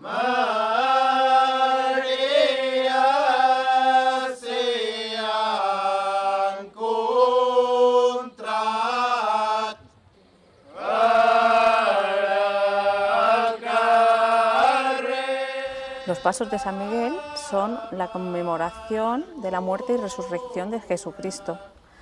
Los pasos de San Miguel son la conmemoración de la muerte y resurrección de Jesucristo.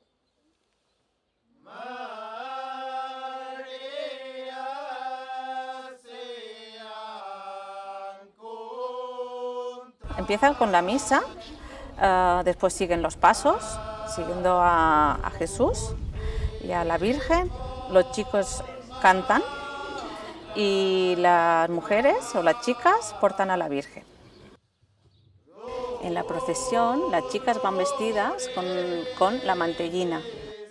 Empiezan con la misa, después siguen los pasos, siguiendo a Jesús y a la Virgen. Los chicos cantan y las mujeres o las chicas portan a la Virgen. En la procesión las chicas van vestidas con la mantellina.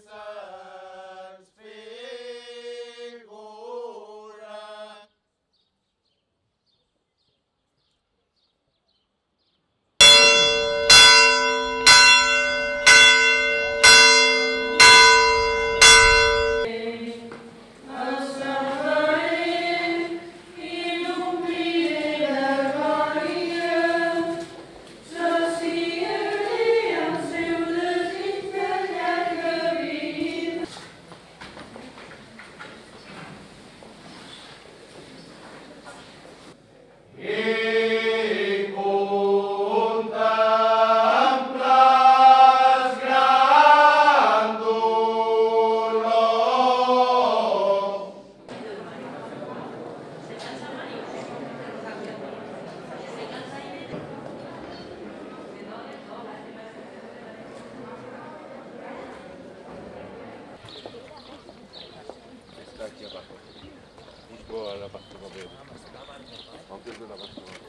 Aquí abajo, justo a la página verde, antes de la página verde.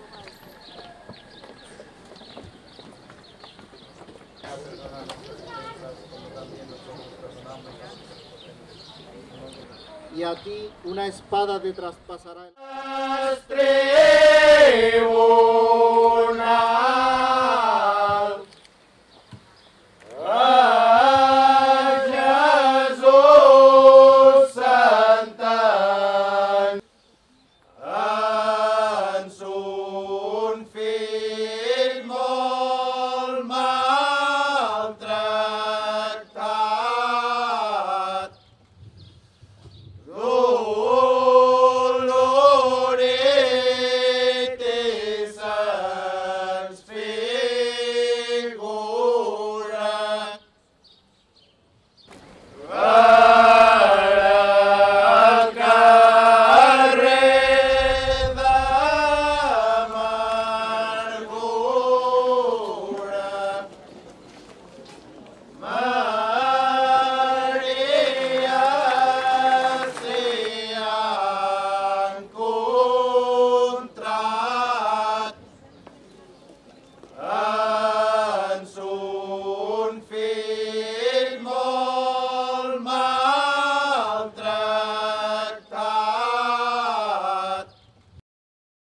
Y a ti una espada te traspasará el...